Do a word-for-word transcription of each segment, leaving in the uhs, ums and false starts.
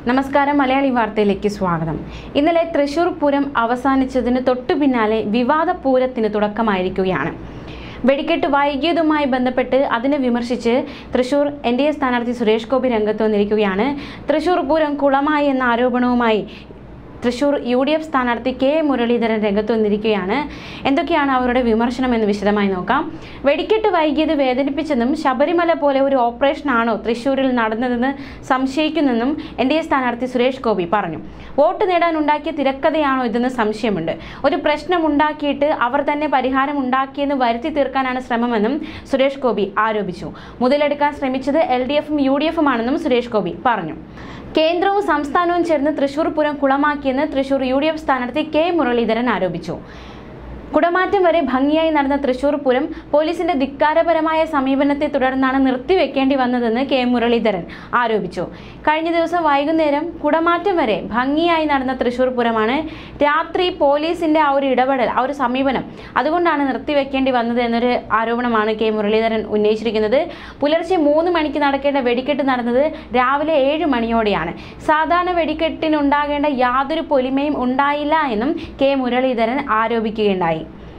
നമസ്കാരം, മലയാളി വാർത്തയിലേക്ക് സ്വാഗതം. ഇന്നലെ തൃശൂർ പൂരം അവസാനിച്ചതിന് തൊട്ടു പിന്നാലെ വിവാദ പൂരത്തിന് തുടക്കമായിരിക്കുകയാണ്. വെടിക്കെട്ട് വൈകിയതുമായി ബന്ധപ്പെട്ട് അതിനെ വിമർശിച്ച് തൃശൂർ എൻ ഡി എ സ്ഥാനാർത്ഥി സുരേഷ് ഗോപി രംഗത്ത് വന്നിരിക്കുകയാണ്. തൃശൂർ പൂരം കുളമായി എന്ന ആരോപണവുമായി തൃശൂർ യു ഡി എഫ് സ്ഥാനാർത്ഥി കെ മുരളീധരൻ രംഗത്ത് വന്നിരിക്കുകയാണ്. എന്തൊക്കെയാണ് അവരുടെ വിമർശനം എന്ന് വിശദമായി നോക്കാം. വെടിക്കെട്ട് വൈകിയത് വേദനിപ്പിച്ചെന്നും ശബരിമല പോലെ ഒരു ഓപ്പറേഷനാണോ തൃശൂരിൽ നടന്നതെന്ന് സംശയിക്കുന്നെന്നും എൻ ഡി എ സ്ഥാനാർത്ഥി സുരേഷ് ഗോപി പറഞ്ഞു. വോട്ട് നേടാൻ ഉണ്ടാക്കിയ തിരക്കഥയാണോ ഇതെന്ന് സംശയമുണ്ട്. ഒരു പ്രശ്നം ഉണ്ടാക്കിയിട്ട് അവർ തന്നെ പരിഹാരം ഉണ്ടാക്കിയെന്ന് വരുത്തി തീർക്കാനാണ് ശ്രമമെന്നും സുരേഷ് ഗോപി ആരോപിച്ചു. മുതലെടുക്കാൻ ശ്രമിച്ചത് എൽ ഡി എഫും യു ഡി എഫും ആണെന്നും സുരേഷ് ഗോപി പറഞ്ഞു. കേന്ദ്രവും സംസ്ഥാനവും ചേർന്ന് തൃശൂർ പൂരം കുളമാക്കിയെന്ന് തൃശൂർ യു ഡി എഫ് സ്ഥാനാർത്ഥി കെ മുരളീധരൻ ആരോപിച്ചു. കുടമാറ്റം വരെ ഭംഗിയായി നടന്ന തൃശൂർ പൂരം പോലീസിന്റെ ധിക്കാരപരമായ സമീപനത്തെ തുടർന്നാണ് നിർത്തിവെക്കേണ്ടി വന്നതെന്ന് കെ മുരളീധരൻ ആരോപിച്ചു. കഴിഞ്ഞ ദിവസം വൈകുന്നേരം കുടമാറ്റം വരെ ഭംഗിയായി നടന്ന തൃശൂർ പൂരമാണ് രാത്രി പോലീസിന്റെ ആ ഒരു ഇടപെടൽ, ആ ഒരു സമീപനം, അതുകൊണ്ടാണ് നിർത്തിവെക്കേണ്ടി വന്നത് എന്നൊരു ആരോപണമാണ് കെ മുരളീധരൻ ഉന്നയിച്ചിരിക്കുന്നത്. പുലർച്ചെ മൂന്ന് മണിക്ക് നടക്കേണ്ട വെടിക്കെട്ട് നടന്നത് രാവിലെ ഏഴ് മണിയോടെയാണ്. സാധാരണ വെടിക്കെട്ടിനുണ്ടാകേണ്ട യാതൊരു പൊലിമയും ഉണ്ടായില്ല എന്നും കെ മുരളീധരൻ ആരോപിക്കുകയുണ്ടായി.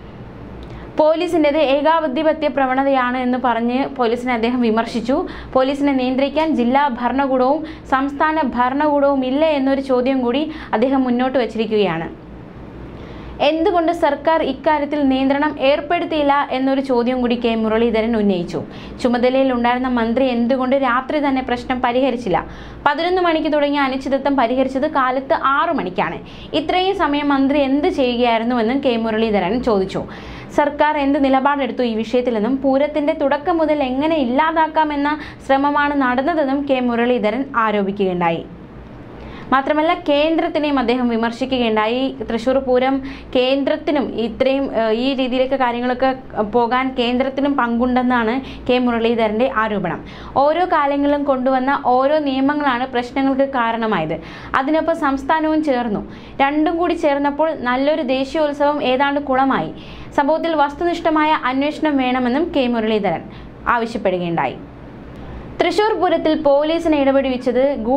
പോലീസിൻ്റെത് ഏകാധിപത്യ പ്രവണതയാണ് എന്ന് പറഞ്ഞ് പോലീസിനെ അദ്ദേഹം വിമർശിച്ചു. പോലീസിനെ നിയന്ത്രിക്കാൻ ജില്ലാ ഭരണകൂടവും സംസ്ഥാന ഭരണകൂടവും ഇല്ല എന്നൊരു ചോദ്യം കൂടി അദ്ദേഹം മുന്നോട്ട് വച്ചിരിക്കുകയാണ്. എന്തുകൊണ്ട് സർക്കാർ ഇക്കാര്യത്തിൽ നിയന്ത്രണം ഏർപ്പെടുത്തിയില്ല എന്നൊരു ചോദ്യം കൂടി കെ മുരളീധരൻ ഉന്നയിച്ചു. ചുമതലയിൽ ഉണ്ടായിരുന്ന മന്ത്രി എന്തുകൊണ്ട് രാത്രി തന്നെ പ്രശ്നം പരിഹരിച്ചില്ല? പതിനൊന്ന് മണിക്ക് തുടങ്ങിയ അനിശ്ചിതത്വം പരിഹരിച്ചത് കാലത്ത് ആറു മണിക്കാണ്. ഇത്രയും സമയം മന്ത്രി എന്ത് ചെയ്യുകയായിരുന്നുവെന്നും കെ മുരളീധരൻ ചോദിച്ചു. സർക്കാർ എന്ത് നിലപാടെടുത്തു ഈ വിഷയത്തിലെന്നും പൂരത്തിന്റെ തുടക്കം മുതൽ എങ്ങനെ ഇല്ലാതാക്കാമെന്ന ശ്രമമാണ് നടന്നതെന്നും കെ മുരളീധരൻ ആരോപിക്കുകയുണ്ടായി. മാത്രമല്ല, കേന്ദ്രത്തിനെയും അദ്ദേഹം വിമർശിക്കുകയുണ്ടായി. തൃശ്ശൂർ പൂരം കേന്ദ്രത്തിനും ഇത്രയും ഈ രീതിയിലേക്ക് കാര്യങ്ങളൊക്കെ പോകാൻ കേന്ദ്രത്തിനും പങ്കുണ്ടെന്നാണ് കെ മുരളീധരൻ്റെ ആരോപണം. ഓരോ കാലങ്ങളിലും കൊണ്ടുവന്ന ഓരോ നിയമങ്ങളാണ് പ്രശ്നങ്ങൾക്ക് കാരണമായത്. അതിനൊപ്പം സംസ്ഥാനവും ചേർന്നു. രണ്ടും കൂടി ചേർന്നപ്പോൾ നല്ലൊരു ദേശീയോത്സവം ഏതാണ്ട് കുളമായി. സംഭവത്തിൽ വസ്തുനിഷ്ഠമായ അന്വേഷണം വേണമെന്നും കെ മുരളീധരൻ ആവശ്യപ്പെടുകയുണ്ടായി. തൃശൂർ പൂരത്തിൽ പോലീസിനെ ഇടപെടിവിച്ചത്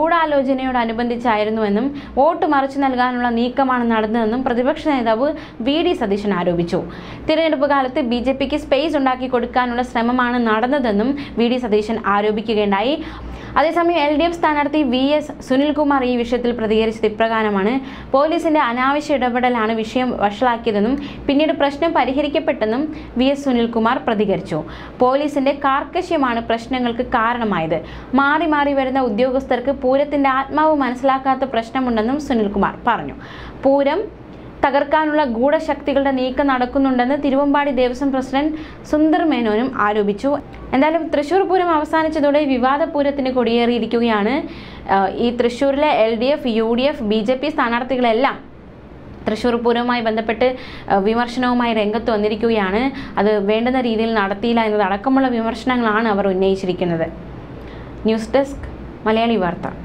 ഗൂഢാലോചനയോടനുബന്ധിച്ചായിരുന്നുവെന്നും വോട്ട് മറിച്ചു നൽകാനുള്ള നീക്കമാണ് നടന്നതെന്നും പ്രതിപക്ഷ നേതാവ് വി ഡി സതീശൻ ആരോപിച്ചു. തിരഞ്ഞെടുപ്പ് കാലത്ത് ബി ജെ പിക്ക് സ്പേസ് ഉണ്ടാക്കി കൊടുക്കാനുള്ള ശ്രമമാണ് നടന്നതെന്നും വി ഡി സതീശൻ ആരോപിക്കുകയുണ്ടായി. അതേസമയം എൽ ഡി എഫ് സ്ഥാനാർത്ഥി വി എസ് സുനിൽകുമാർ ഈ വിഷയത്തിൽ പ്രതികരിച്ചത് ഇപ്രകാരമാണ്. പോലീസിന്റെ അനാവശ്യ ഇടപെടലാണ് വിഷയം വഷളാക്കിയതെന്നും പിന്നീട് പ്രശ്നം പരിഹരിക്കപ്പെട്ടെന്നും വി എസ് സുനിൽകുമാർ പ്രതികരിച്ചു. പോലീസിന്റെ കാർക്കശ്യമാണ് പ്രശ്നങ്ങൾക്ക് കാരണമായത്. മാറി മാറി വരുന്ന ഉദ്യോഗസ്ഥർക്ക് പൂരത്തിന്റെ ആത്മാവ് മനസ്സിലാക്കാത്ത പ്രശ്നമുണ്ടെന്നും സുനിൽകുമാർ പറഞ്ഞു. പൂരം തകർക്കാനുള്ള ഗൂഢശക്തികളുടെ നീക്കം നടക്കുന്നുണ്ടെന്ന് തിരുവമ്പാടി ദേവസ്വം പ്രസിഡന്റ് സുന്ദർ മേനോനും ആരോപിച്ചു. എന്തായാലും തൃശ്ശൂർ പൂരം അവസാനിച്ചതോടെ വിവാദ പൂരത്തിന് കൊടിയേറിയിരിക്കുകയാണ്. ഈ തൃശ്ശൂരിലെ L D F, U D F, B J P സ്ഥാനാർത്ഥികളെല്ലാം തൃശ്ശൂർ പൂരവുമായി ബന്ധപ്പെട്ട് വിമർശനവുമായി രംഗത്ത് വന്നിരിക്കുകയാണ്. അത് വേണ്ടുന്ന രീതിയിൽ നടത്തിയില്ല എന്നതടക്കമുള്ള വിമർശനങ്ങളാണ് അവർ ഉന്നയിച്ചിരിക്കുന്നത്. ന്യൂസ് ഡെസ്ക്, മലയാളി വാർത്ത.